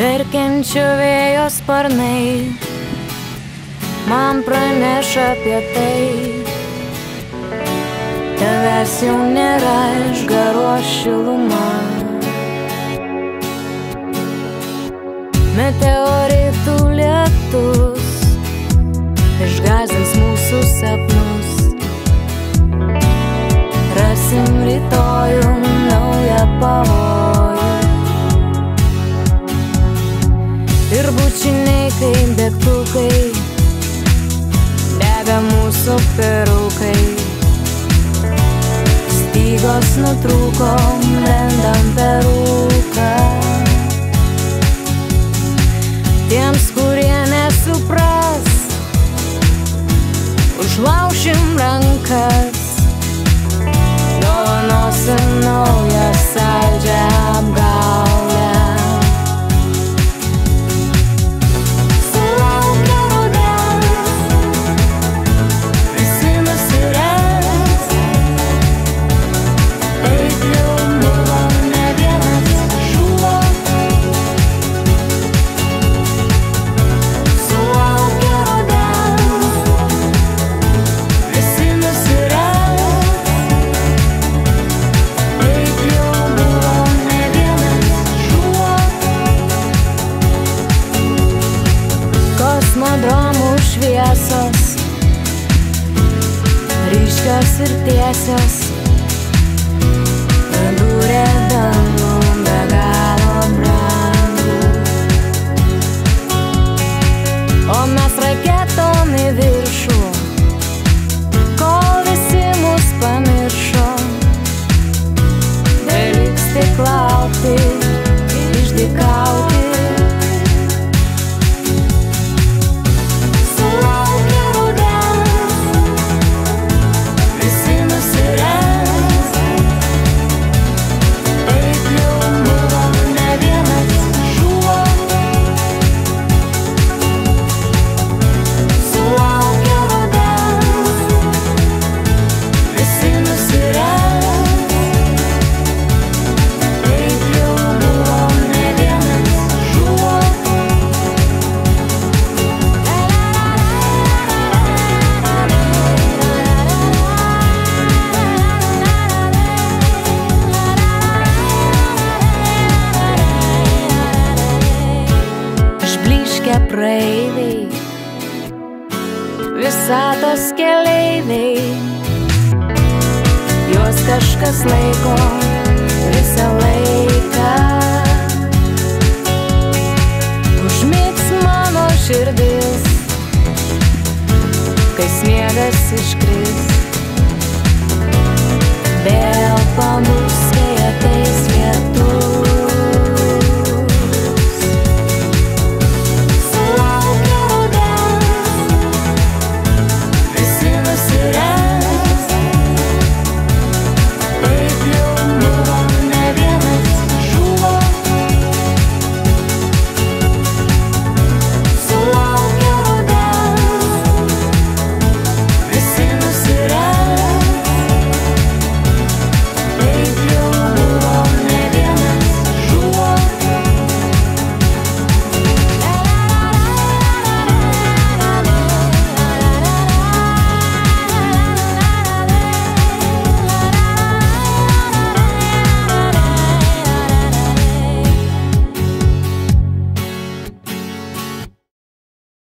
Verkiančio vėjo sparnai man praneša apie tai, tavęs jau nėra, išgaruos šiluma. Meteoritų lietus išgąsdins mūsų sapnus. Rasim rytojų naują pavojų. Ir bučiniai kaip degtukai dega mūsų perukai. Stygos nutrūko, lendam per rūką. Tiems, kurie nesupras, užlaušim rankas. Dovanosim naują saldžią apgaulę. Kosmodromų šviesos, ryškios ir tiesios, pridūrė dangų be galo brangų. O mes raketom į viršų, kol visi mus pamiršo. Beliks tik laukti, išdykauti. Praeiviai, visatos keleiviai, juos kažkas laiko visą laiką. Užmigs mano širdis, kai sniegas iškris, vėl pabus.